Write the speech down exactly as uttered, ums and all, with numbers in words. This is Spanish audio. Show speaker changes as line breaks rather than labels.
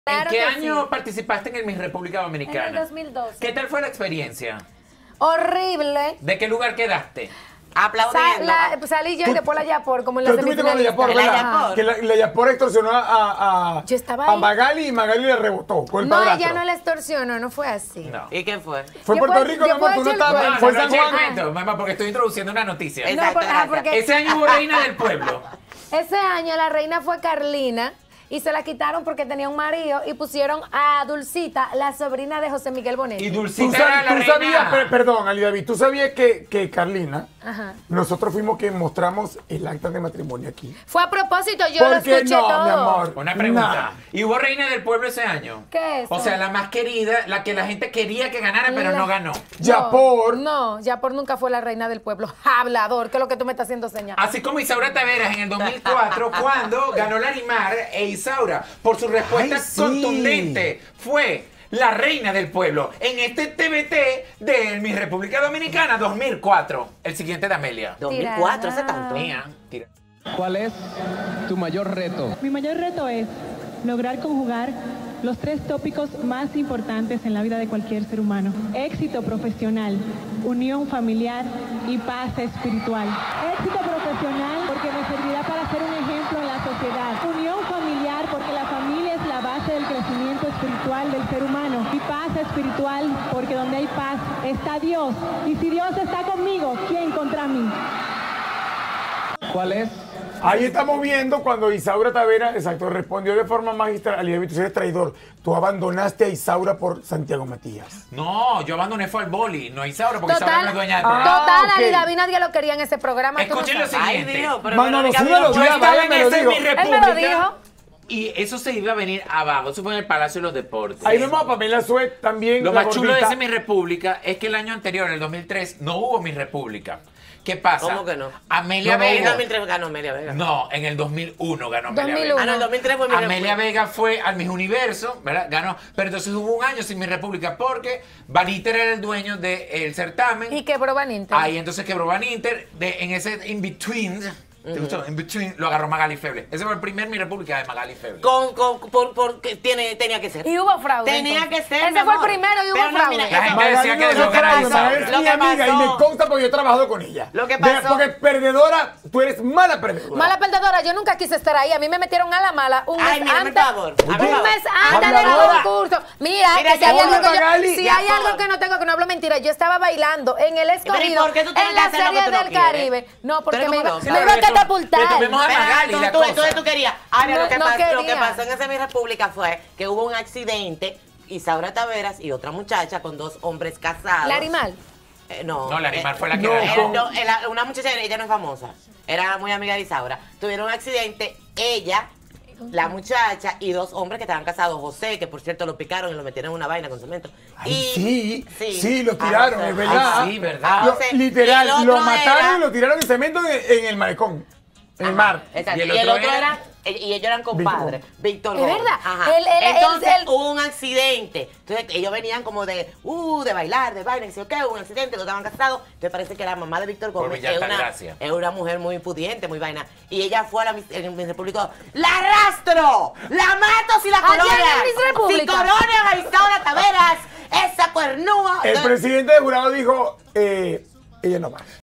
Claro
¿En qué
que
año
sí.
participaste en el Miss República Dominicana?
En el dos mil doce.
¿Qué tal fue la experiencia?
Horrible.
¿De qué lugar quedaste?
Aplaudiendo.
Sa- la- salí yo y
Tú-
después la Yapor, como en la
Tú estuviste con la Yapor,
semifinalista.
¿verdad?
¿verdad?
Yapor.
Que la, la Yapor extorsionó a, a, a,
Yo estaba
a
ahí.
Magali y Magali le rebotó con el
No,
padrastro.
ella no la extorsionó, no fue así.
No.
¿Y qué fue?
Fue
Yo
Puerto
puedo-
Rico, mi
yo
amor,
puedo
tú no
echar el
estabas.
cuento.
Fue
no,
San
no, eché el
Juan.
cuento, mamá, porque estoy introduciendo una noticia.
Es-
No,
Exacto,
por- ajá,
gracias.
porque
Ese año hubo reina del pueblo.
ese año la reina fue Carlina y se la quitaron porque tenía un marido y pusieron a Dulcita, la sobrina de José Miguel Bonetti.
Y
Tú,
Dulcita
sab-
era la
tú
reina.
sabías, per- perdón, Ali David, tú sabías que, que Carlina,
Ajá.
nosotros fuimos que mostramos el acta de matrimonio aquí.
Fue a propósito, yo lo
¿Por qué
escuché
no,
todo.
mi amor?
Una pregunta.
Nah.
¿Y hubo reina del pueblo ese año?
¿Qué es
O
eso?
sea, la más querida, la que la gente quería que ganara, pero
La-
no ganó.
Yapor.
No, Yapor nunca fue la reina del pueblo. Hablador, ¿qué es lo que tú me estás haciendo señal?
Así como Isaura Taveras en el dos mil cuatro, cuando ganó Larimar e Isaura, por su respuesta
Ay, sí.
contundente, fue la reina del pueblo en este T V T de mi República Dominicana dos mil cuatro. El siguiente de Amelia.
dos mil cuatro, hace tanto.
Mía, tira.
¿Cuál es tu mayor reto?
Mi mayor reto es lograr conjugar los tres tópicos más importantes en la vida de cualquier ser humano. Éxito profesional, unión familiar y paz espiritual. Éxito profesional porque me servirá para ser un ejemplo en la sociedad. Unión familiar porque la familia es la base del crecimiento espiritual del ser humano. Y paz espiritual porque donde hay paz está Dios. Y si Dios está conmigo, ¿quién contra mí?
¿Cuál es?
Ahí estamos viendo cuando Isaura Tavera, exacto, respondió de forma magistral. Ali David, tú eres traidor. Tú abandonaste a Isaura por Santiago Matías.
No, yo abandoné fue al boli, no a Isaura, porque Isaura
Total,
no es dueña del
Ah,
programa.
total,
ok.
Ali David nadie lo quería en ese programa. tú no
Escuchen lo
sabes.
Ay,
siguiente.
Dios, pero
Mano,
Verónica
sí me lo
vino-
Yo
dijo.
estaba
Vaya,
en
me lo
ese
dijo.
mi
Él
me lo
República.
dijo.
Y eso se iba a venir abajo. Eso fue en el Palacio de los Deportes.
Ahí vemos a Pamela Suet también.
Lo
la
más chulo de
gordita.
ese Mi República es que el año anterior, en el dos mil tres, no hubo Mi República. ¿Qué pasa?
¿Cómo que no?
Amelia
No, no
En el
Vega.
dos mil tres ganó Amelia Vega.
No, en el dos mil uno ganó Amelia
dos mil uno.
Vega.
Ah, no, en el dos mil tres fue mi
Amelia
República.
Vega fue al Miss Universo, ¿verdad? Ganó. Pero entonces hubo un año sin Mi República porque Van Inter era el dueño del certamen.
Y quebró Van Inter.
Ahí entonces quebró Van Inter. De, en ese in-between, ¿te gustó? In-between lo agarró Magali Feble. Ese fue el primer Mi República de Magali Feble.
Con, con, por, por, que tiene, tenía que ser.
Y hubo fraude.
Tenía
entonces.
que ser,
Ese
mi
fue el
amor.
primero y hubo
Pero no,
fraude.
mira,
La gente
Magali
decía que
no
de lo
es
que era
fraude, Magali
Isaura.
es
Lo
mi
que
amiga y
pasó-
me consta porque yo he trabajado con ella.
Lo que
De-
pasó-
porque perdedora, tú eres mala perdedora.
Mala perdedora, yo nunca quise estar ahí. A mí me metieron a la mala un
Ay,
mes
mira, hazme
antes.
favor,
Un
hazme favor.
mes antes del
Habladora.
concurso. Mira,
Mira,
que si hay,
ya
algo
por
que, yo-
Magali,
si
ya
hay
por-
algo que no tengo, que no hablo mentira, yo estaba bailando en el escogido,
por qué tú tienes
en
que
la
hacer lo
serie
que tú no
del
quieres?
Caribe. No, porque
Tú eres
me
como
iba,
loca.
me iba a
Que to-
catapultar.
que tomemos a
Espera,
Magali, la
entonces,
cosa.
entonces tú querías. Ahora,
No,
lo, que
no
pasó, lo que
quería.
pasó en esa mi república fue que hubo un accidente, Isaura Taveras y otra muchacha con dos hombres casados.
Larimar.
Eh, no.
No, Larimar
eh,
fue la que
no,
ganó.
Era- no, era una muchacha, ella no es famosa, era muy amiga de Isaura. Tuvieron un accidente, ella, la muchacha y dos hombres que estaban casados. José, que por cierto lo picaron y lo metieron en una vaina con cemento.
Ay,
y,
sí, sí, lo tiraron,
a José.
es verdad.
Ay, sí, verdad.
Lo-
José.
literal,
Y el
lo
otro
mataron
era-
y lo tiraron en cemento en, en el malecón, en el mar.
Exacto.
Y
Y
el
el,
otro
otro
era-
era, y ellos eran compadres. Víctor
Es
Gómez.
verdad.
Ajá.
Él- él- él-
Entonces
él-
hubo un accidente. Entonces ellos venían como de, uh, de bailar, de vaina, y sé, ok, hubo un accidente, no estaban casados. Entonces parece que la mamá de Víctor
Por
Gómez
Villa
es una,
Altagracia.
es una mujer muy pudiente, muy vaina. Y ella fue a la Miss- en Miss República, ¡la arrastro! ¡La mato si la
Allá en
coronan!
Miss República.
Si coronan a Isaura Taveras, esa cuernúa.
El presidente de jurado dijo, eh, ella no va.